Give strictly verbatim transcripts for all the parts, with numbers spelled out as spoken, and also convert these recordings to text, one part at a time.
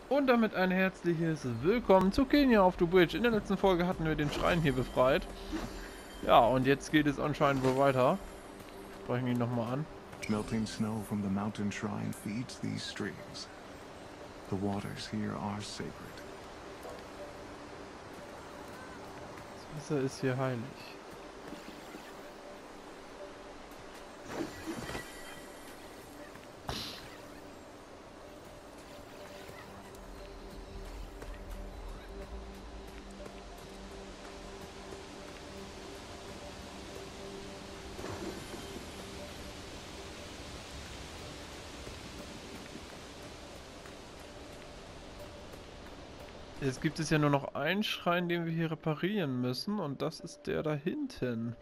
Und damit ein herzliches Willkommen zu Kenia auf the Bridge. In der letzten Folge hatten wir den Schrein hier befreit. Ja, und jetzt geht es anscheinend wohl weiter. Sprechen ihn nochmal an. Melting snow from the mountain shrine feeds these streams. The waters here are sacred. Das Wasser ist hier heilig. Jetzt gibt es ja nur noch einen Schrein, den wir hier reparieren müssen, und das ist der da hinten.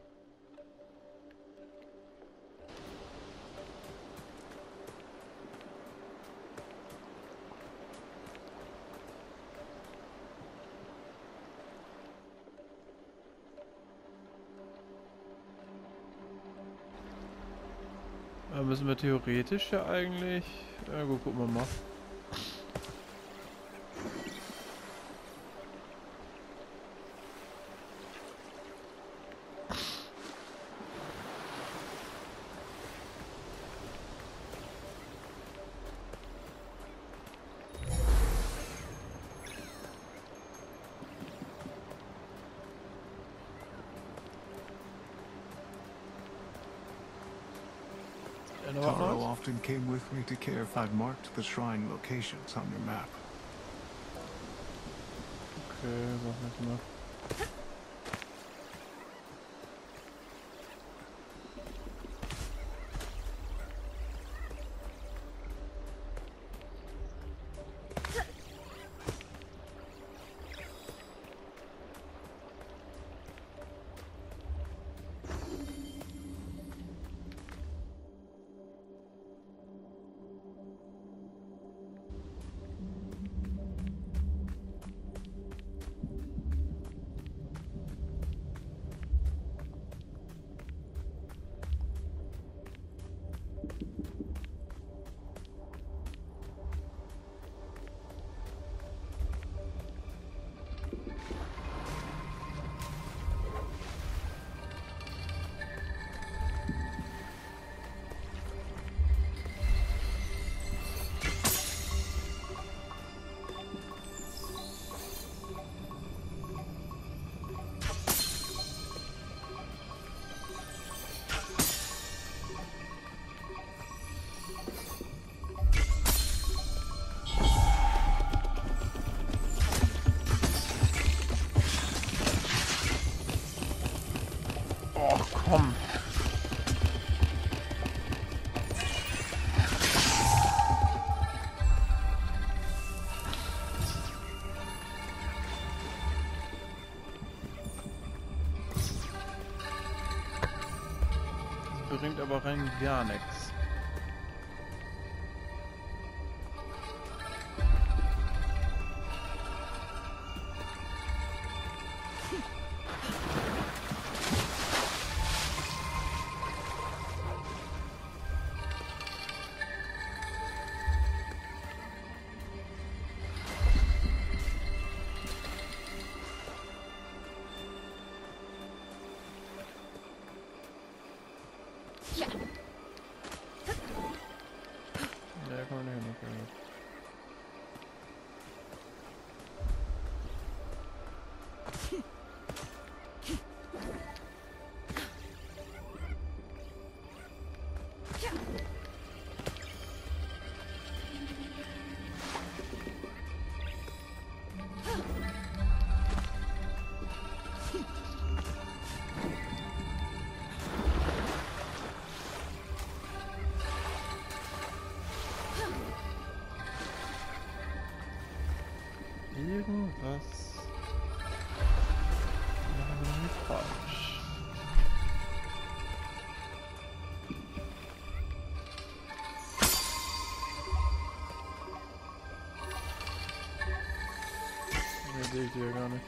Da müssen wir theoretisch ja eigentlich... Ja gut, gucken wir mal. Taro often came with me to care if I'd marked the shrine locations on your map. Okay, sag mal. Oh, komm. Das bringt aber rein gar nichts. Ja, kann man nicht hin, okay. Irgendwas machen wir nicht falsch. Ne, sehe ich die ja gar nicht.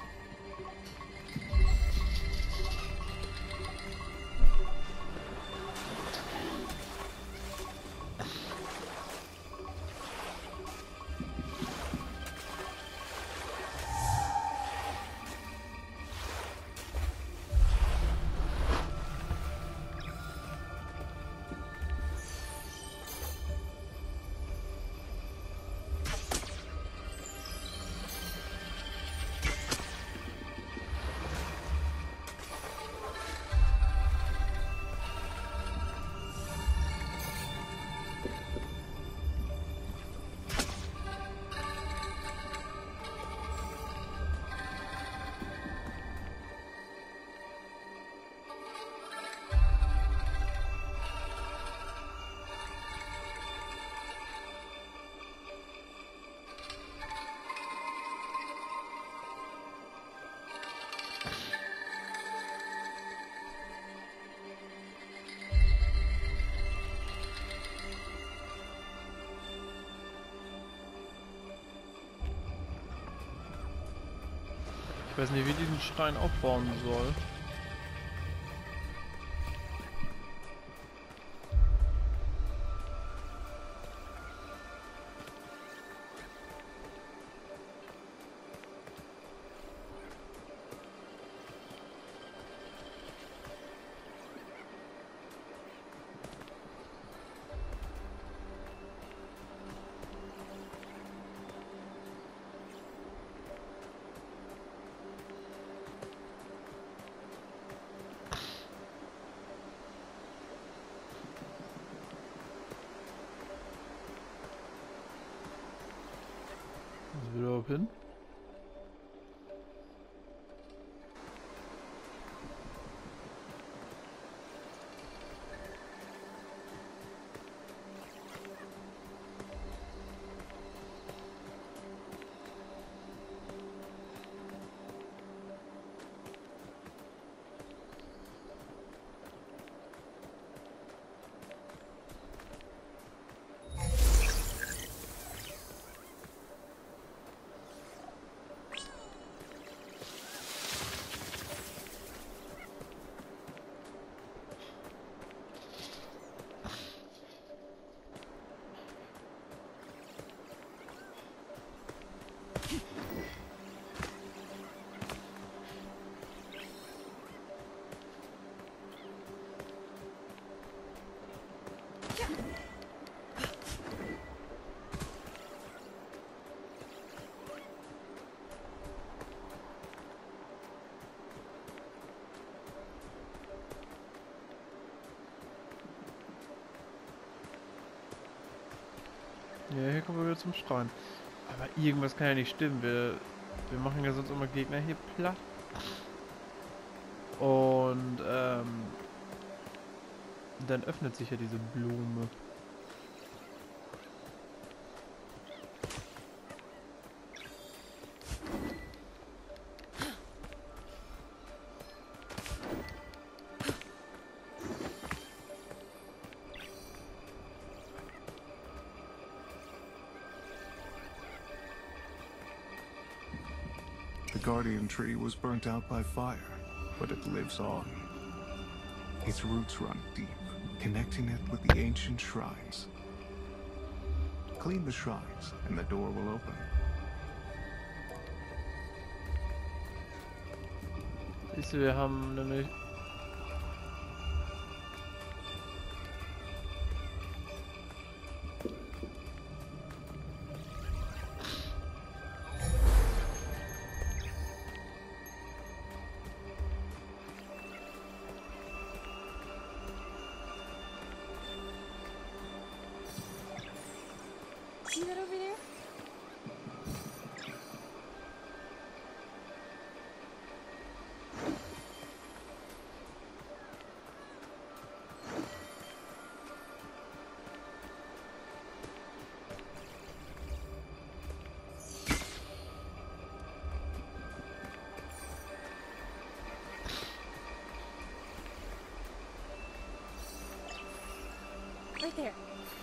weiß nicht, wie diesen Schrein aufbauen soll. Wieder hin. Ja, hier kommen wir wieder zum Schrein. Aber irgendwas kann ja nicht stimmen. Wir, wir machen ja sonst immer Gegner hier platt. Und ähm, dann öffnet sich ja diese Blume. The guardian tree was burnt out by fire, but it lives on. Its roots run deep, connecting it with the ancient shrines. Clean the shrines, and the door will open. Siehst du, wir haben nämlich... See that over there? Right there.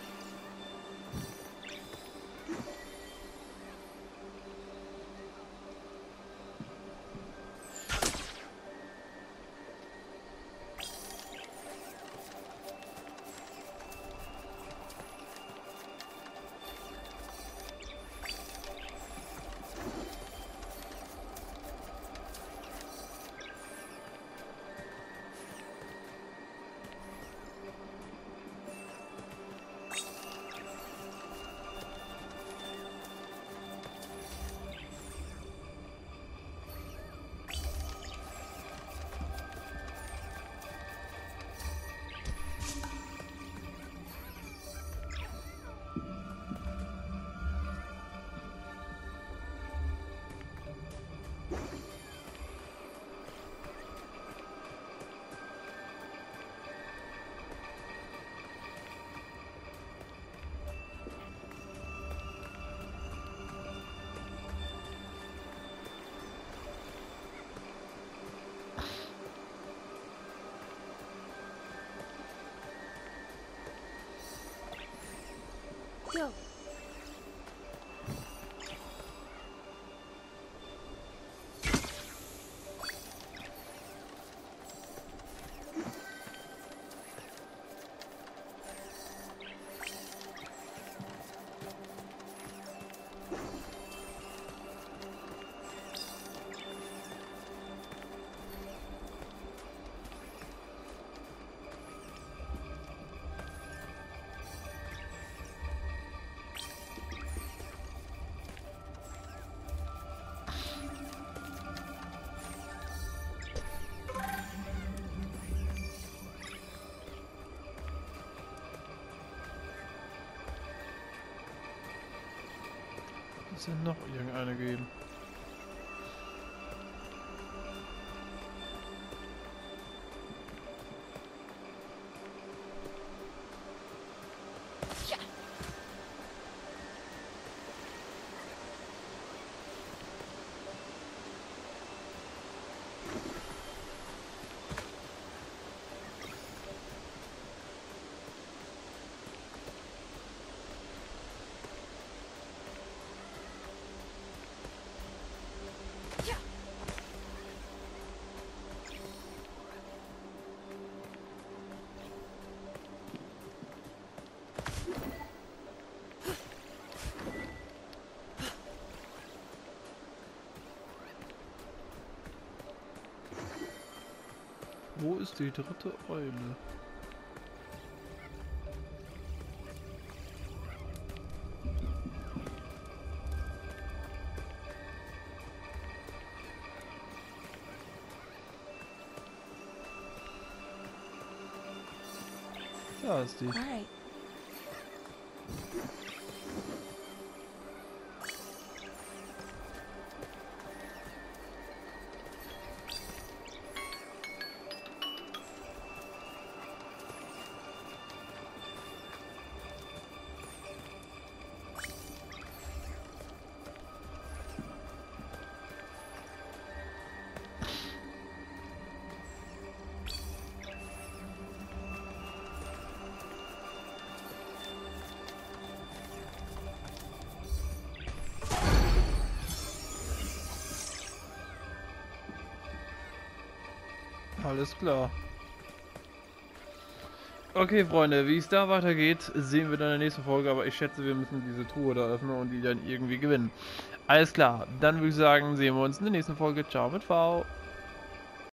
Go. Muss es denn noch irgendeine geben? Wo ist die dritte Eule? Da ist die. All right. Alles klar. Okay, Freunde, wie es da weitergeht, sehen wir dann in der nächsten Folge, aber ich schätze, wir müssen diese Truhe da öffnen und die dann irgendwie gewinnen. Alles klar, dann würde ich sagen, sehen wir uns in der nächsten Folge. Ciao mit V.